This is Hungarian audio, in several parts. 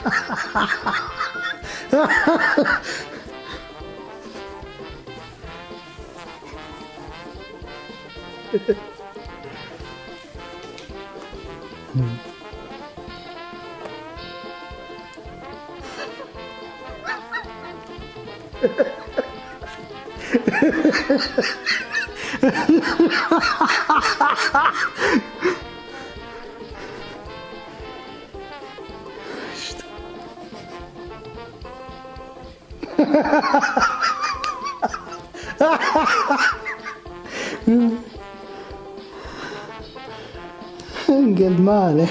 Engedd már le!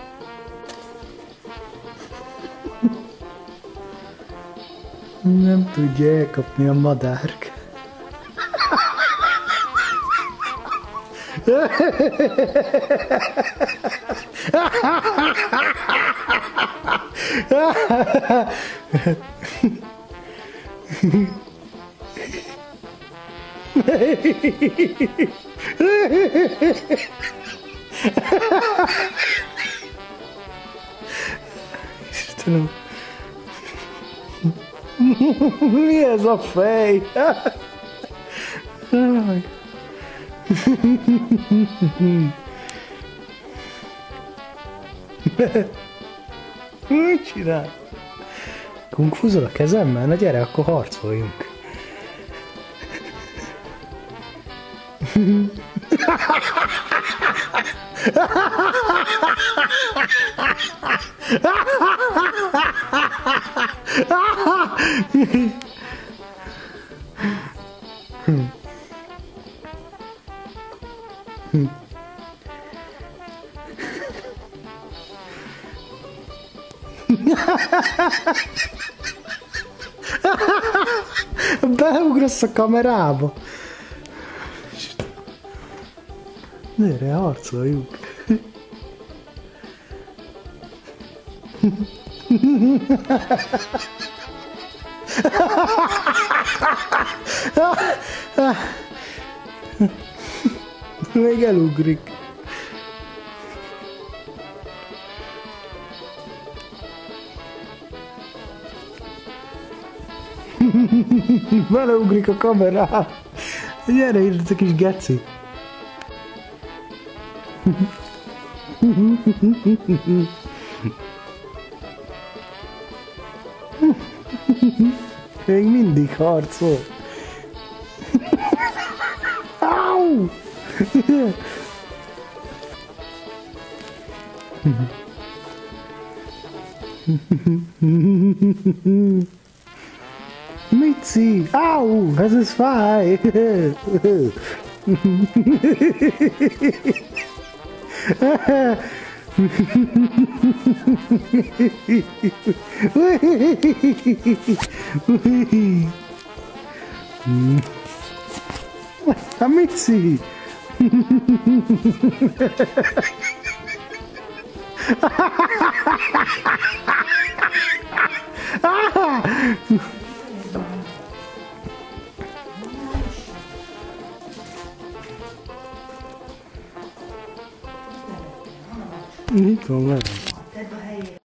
Nem tudja elkapni a madárk. Istenem. Mi ez a fej? Mit csinál? Kungfuzol a kezemmel? Na gyere, akkor harcoljunk. Beugrasz a kamerába. Gyere, harcoljunk. Még elugrik. Beleugrik a kamerá. Gyere, itt a kis geci. Még mindig harcol. Au! Micy! Au! Ez is fáj! A Micy! Itt van meg.